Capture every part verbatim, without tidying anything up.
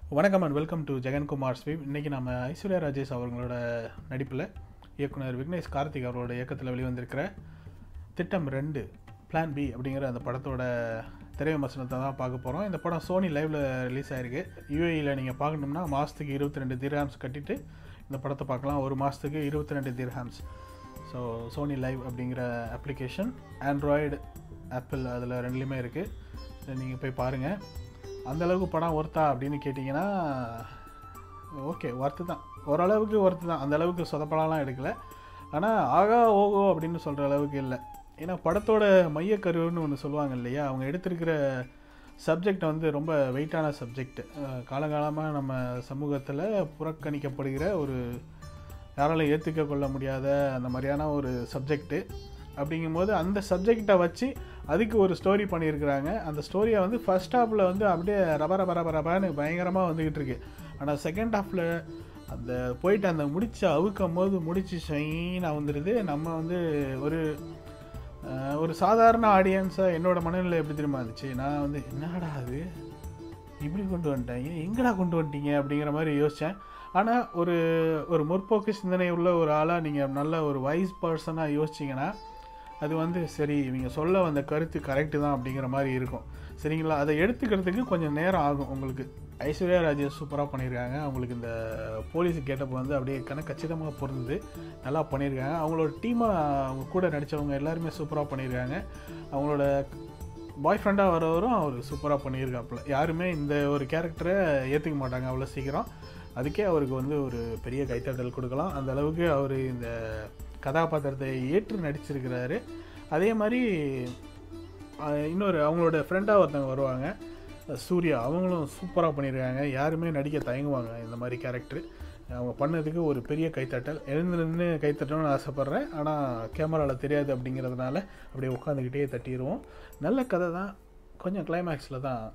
வணக்கம் and welcome to Jagan Kumar sView. இன்றைக்கி நம்ம ஐஸ்வர்யா ராஜேஷ் அவங்களோட நடிப்பில் இயக்குனர் விக்னேஷ் கார்த்திக் அவரோட இயக்கத்தில் வெளிவந்திருக்கிற திட்டம் ரெண்டு பிளான் பி அப்படிங்கிற அந்த படத்தோட திரை விமர்சனத்தை தான் பார்க்க போகிறோம். இந்த படம் சோனி லைவில் ரிலீஸ் ஆகிருக்கு. யூஏஇயில் நீங்கள் பார்க்கணும்னா மாதத்துக்கு இருபத்தி ரெண்டு திர்ஹாம்ஸ் கட்டிட்டு இந்த படத்தை பார்க்கலாம். ஒரு மாதத்துக்கு இருபத்தி ரெண்டு திர்ஹாம்ஸ். ஸோ சோனி லைவ் அப்படிங்கிற அப்ளிகேஷன் ஆண்ட்ராய்டு ஆப்பிள் அதில் ரெண்டுலேயுமே இருக்குது. நீங்கள் போய் பாருங்கள். அந்தளவுக்கு படம் ஒர்த்தா அப்படின்னு கேட்டிங்கன்னா ஓகே, ஒர்த்து தான், ஓரளவுக்கு ஒர்த்து தான். அந்தளவுக்கு சொதப்படம்லாம் எடுக்கலை. ஆனால் ஆகா ஓகோ அப்படின்னு சொல்கிற அளவுக்கு இல்லை. ஏன்னா படத்தோட மையக்கருன்னு ஒன்று சொல்லுவாங்க இல்லையா, அவங்க எடுத்திருக்கிற சப்ஜெக்ட் வந்து ரொம்ப வெயிட்டான சப்ஜெக்ட். காலங்காலமாக நம்ம சமூகத்தில் புறக்கணிக்கப்படுகிற ஒரு யாராலும் ஏற்றுக்க கொள்ள முடியாத அந்த மாதிரியான ஒரு சப்ஜெக்டு. அப்படிங்கும்போது அந்த சப்ஜெக்டை வச்சு அதுக்கு ஒரு ஸ்டோரி பண்ணியிருக்கிறாங்க. அந்த ஸ்டோரியை வந்து ஃபர்ஸ்ட் ஹாஃபில் வந்து அப்படியே ரப ரப ரப ரபான்னு பயங்கரமாக வந்துக்கிட்டு இருக்கு. ஆனால் செகண்ட் ஹாஃபில் அந்த போயிட்டு அந்த முடிச்சு அவுக்கும் போது முடிச்சு ஷைனாக வந்துடுது. நம்ம வந்து ஒரு ஒரு சாதாரண ஆடியன்ஸாக என்னோடய மனநிலை எப்படி தெரியுமா இருந்துச்சு, நான் வந்து என்னடா அது இப்படி கொண்டு வந்துட்டாங்க, எங்கடா கொண்டு வந்துட்டீங்க அப்படிங்கிற மாதிரி யோசித்தேன். ஆனால் ஒரு ஒரு முற்போக்கு சிந்தனை உள்ள ஒரு ஆளாக நீங்கள் நல்ல ஒரு வைஸ் பர்சனாக யோசிச்சிங்கன்னா அது வந்து சரி, இவங்க சொல்ல வந்த கருத்து கரெக்டு தான் அப்படிங்கிற மாதிரி இருக்கும். சரிங்களா? அதை எடுத்துக்கிறதுக்கு கொஞ்சம் நேரம் ஆகும் உங்களுக்கு. ஐஸ்வர்யா ராஜேஷ் சூப்பராக பண்ணியிருக்காங்க. அவங்களுக்கு இந்த போலீஸ் கேட்டப் வந்து அப்படியே கணக்கு கச்சிதமாக பொருந்தது, நல்லா பண்ணியிருக்காங்க. அவங்களோட டீமாக அவங்க கூட நடித்தவங்க எல்லாருமே சூப்பராக பண்ணியிருக்காங்க. அவங்களோட பாய் ஃப்ரெண்டாக வரவரும் அவர் சூப்பராக பண்ணியிருக்காப்புல. யாருமே இந்த ஒரு கேரக்டரை ஏற்றுக்க மாட்டாங்க அவ்வளோ சீக்கிரம். அதுக்கே அவருக்கு வந்து ஒரு பெரிய கைத்தட்டல் கொடுக்கலாம். அந்த அளவுக்கு அவர் இந்த கதாபாத்திரத்தை ஏற்று நடிச்சிருக்கிறாரு. அதே மாதிரி இன்னொரு அவங்களோட ஃப்ரெண்டாக ஒருத்தவங்க வருவாங்க, சூர்யா, அவங்களும் சூப்பராக பண்ணியிருக்காங்க. யாருமே நடிக்க தயங்குவாங்க இந்த மாதிரி கேரக்டரு. அவங்க பண்ணதுக்கு ஒரு பெரிய கைத்தட்டல். எழுந்து நின்று கைத்தட்டணும்னு ஆசைப்பட்றேன், ஆனால் கேமராவில் தெரியாது அப்படிங்கிறதுனால அப்படியே உட்காந்துக்கிட்டே தட்டிடுவோம். நல்ல கதை தான், கொஞ்சம் கிளைமேக்ஸில் தான்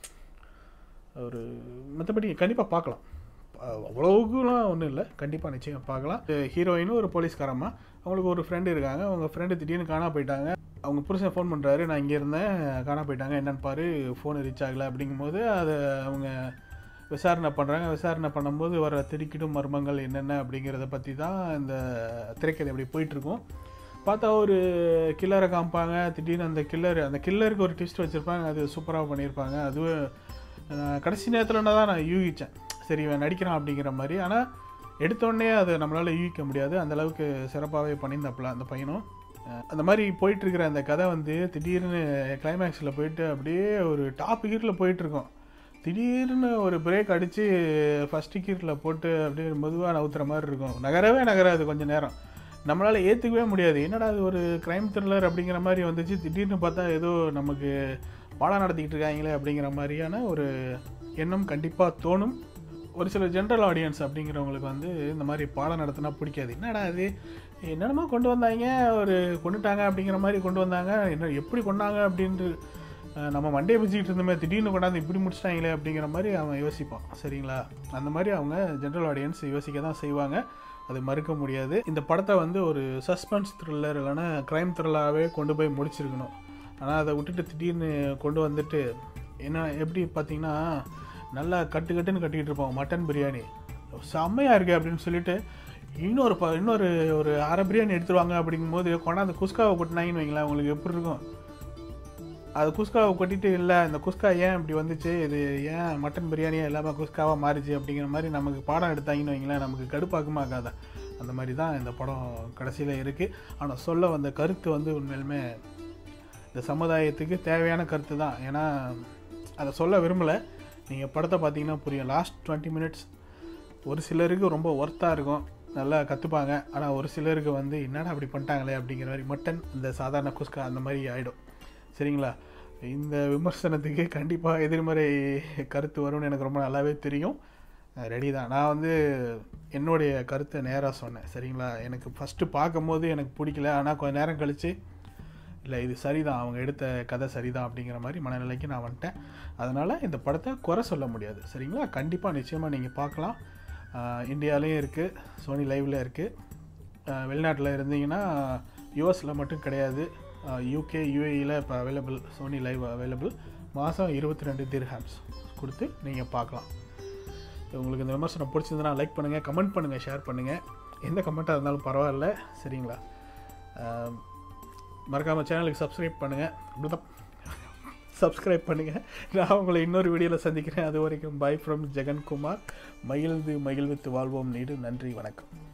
ஒரு மற்றபடி கண்டிப்பாக பார்க்கலாம். அவ்வளோவுக்குலாம் ஒன்றும் இல்லை, கண்டிப்பாக நிச்சயம் பார்க்கலாம். ஹீரோயினும் ஒரு போலீஸ்காரம்மா, அவங்களுக்கு ஒரு ஃப்ரெண்டு இருக்காங்க. அவங்க ஃப்ரெண்டு திடீர்னு காணா போயிட்டாங்க. அவங்க புருஷன் ஃபோன் பண்ணுறாரு, நான் இங்கே இருந்தேன், காணா போயிட்டாங்க, என்னென்னு பாரு, ஃபோனு ரீச் ஆகலை அப்படிங்கும்போது அதை அவங்க விசாரணை பண்ணுறாங்க. விசாரணை பண்ணும்போது வர திடுக்கிடும் மர்மங்கள் என்னென்ன அப்படிங்கிறத பற்றி தான் இந்த திரைக்கதை அப்படி போயிட்டுருக்கும். பார்த்தா ஒரு கில்லரை காமிப்பாங்க. திடீர்னு அந்த கில்லர் அந்த கில்லருக்கு ஒரு ட்விஸ்ட் வச்சுருப்பாங்க. அது சூப்பராக பண்ணியிருப்பாங்க. அதுவும் கடைசி நேரத்தில்னா தான் நான் யூகித்தேன், சரி இவன் நடிக்கிறான் அப்படிங்கிற மாதிரி. ஆனால் எடுத்தோடனே அதை நம்மளால் யூகிக்க முடியாது, அந்தளவுக்கு சிறப்பாகவே பண்ணியிருந்தாப்புல அந்த பையனும். அந்த மாதிரி போயிட்டுருக்கிற அந்த கதை வந்து திடீர்னு கிளைமேக்ஸில் போயிட்டு அப்படியே ஒரு டாப் கீரில் போயிட்டுருக்கோம். திடீர்னு ஒரு பிரேக் அடித்து ஃபஸ்ட்டு கீரில் போட்டு அப்படியே மெதுவாக நவுத்துற மாதிரி இருக்கும். நகரவே நகராது கொஞ்சம் நேரம். நம்மளால் ஏற்றுக்கவே முடியாது, என்னடா அது ஒரு க்ரைம் த்ரில்லர் அப்படிங்கிற மாதிரி வந்துச்சு. திடீர்னு பார்த்தா ஏதோ நமக்கு பாடம் நடத்திக்கிட்டு இருக்காங்களே அப்படிங்கிற மாதிரியான ஒரு எண்ணம் கண்டிப்பாக தோணும். ஒரு சில ஜென்ரல் ஆடியன்ஸ் அப்படிங்கிறவங்களுக்கு வந்து இந்த மாதிரி பாடம் நடத்தினா பிடிக்காது. என்னடா அது என்னென்னமோ கொண்டு வந்தாங்க, ஒரு கொண்டுட்டாங்க அப்படிங்கிற மாதிரி கொண்டு வந்தாங்க, என்ன எப்படி கொண்டாங்க அப்படின்ட்டு நம்ம மண்டையை பிடிச்சிக்கிட்டு இருந்தோமே, திடீர்னு கொண்டாந்து இப்படி முடிச்சிட்டாங்களே அப்படிங்கிற மாதிரி அவன் யோசிப்பான். சரிங்களா? அந்த மாதிரி அவங்க ஜென்ரல் ஆடியன்ஸ் யோசிக்க தான் செய்வாங்க, அது மறுக்க முடியாது. இந்த படத்தை வந்து ஒரு சஸ்பென்ஸ் த்ரில்லர் இல்லைன்னா க்ரைம் த்ரில்லராகவே கொண்டு போய் முடிச்சிருக்கணும். ஆனால் அதை விட்டுட்டு திடீர்னு கொண்டு வந்துட்டு என்ன எப்படி பார்த்தீங்கன்னா, நல்லா கட்டு கட்டுன்னு கட்டிக்கிட்டு இருப்போம். மட்டன் பிரியாணி செம்மையாக இருக்குது அப்படின்னு சொல்லிட்டு இன்னொரு ப இன்னொரு ஒரு அரை பிரியாணி எடுத்துருவாங்க. அப்படிங்கும்போது கொண்டாந்து குஸ்காவை கொட்டினாங்கன்னு வைங்களேன், உங்களுக்கு எப்படி இருக்கும்? அது குஸ்காவை கொட்டிட்டு, இல்லை இந்த குஸ்கா ஏன் இப்படி வந்துச்சு, இது ஏன் மட்டன் பிரியாணியாக இல்லாமல் குஸ்காவாக மாறிச்சு அப்படிங்கிற மாதிரி நமக்கு பாடம் எடுத்தாங்கன்னு வைங்களேன், நமக்கு கடுப்பாக்குமாக்காத. அந்த மாதிரி தான் இந்த படம் கடைசியில் இருக்குது. ஆனால் சொல்ல வந்த கருத்து வந்து உண்மையிலுமே இந்த சமுதாயத்துக்கு தேவையான கருத்து தான். ஏன்னா அதை சொல்ல விரும்பலை, நீங்கள் படத்தை பார்த்தீங்கன்னா புரியும். லாஸ்ட் டுவெண்ட்டி மினிட்ஸ் ஒரு சிலருக்கு ரொம்ப ஒர்த்தாக இருக்கும், நல்லா கற்றுப்பாங்க. ஆனால் ஒரு சிலருக்கு வந்து என்னடா அப்படி பண்ணிட்டாங்களே அப்படிங்கிற மாதிரி மட்டன் இந்த சாதாரண குஸ்கா அந்த மாதிரி ஆகிடும். சரிங்களா? இந்த விமர்சனத்துக்கு கண்டிப்பாக எதிர்மறை கருத்து வரும்னு எனக்கு ரொம்ப நல்லாவே தெரியும். ரெடி தான். நான் வந்து என்னுடைய கருத்தை நேராக சொன்னேன். சரிங்களா? எனக்கு ஃபஸ்ட்டு பார்க்கும் போது எனக்கு பிடிக்கல, ஆனால் கொஞ்சம் நேரம் கழித்து இல்லை இது சரிதான், அவங்க எடுத்த கதை சரிதான் அப்படிங்கிற மாதிரி மனநிலைக்கு நான் வந்துட்டேன். அதனால் இந்த படத்தை குறை சொல்ல முடியாது. சரிங்களா? கண்டிப்பாக நிச்சயமாக நீங்கள் பார்க்கலாம். இந்தியாவிலையும் இருக்குது, சோனி லைவில் இருக்குது. வெளிநாட்டில் இருந்தீங்கன்னா யூஎஸில் மட்டும் கிடையாது, யூகே யூஏஇயில் இப்போ அவைலபிள், சோனி லைவ் அவைலபிள். மாதம் இருபத்தி ரெண்டு திர்ஹாம்ஸ் கொடுத்து நீங்கள் பார்க்கலாம். உங்களுக்கு இந்த விமர்சனம் பிடிச்சிருந்தனா லைக் பண்ணுங்கள், கமெண்ட் பண்ணுங்கள், ஷேர் பண்ணுங்கள். எந்த கமெண்ட்டாக இருந்தாலும் பரவாயில்ல, சரிங்களா? மறக்காமல் சேனலுக்கு சப்ஸ்கிரைப் பண்ணுங்கள். அப்படிதான் சப்ஸ்கிரைப் பண்ணுங்கள். நான் உங்களை இன்னொரு வீடியோவில் சந்திக்கிறேன். அது வரைக்கும் பை ஃப்ரம் ஜெகன்குமார். மகிழ்ந்து மகிழ்வித்து வாழ்வோம் நீடு. நன்றி, வணக்கம்.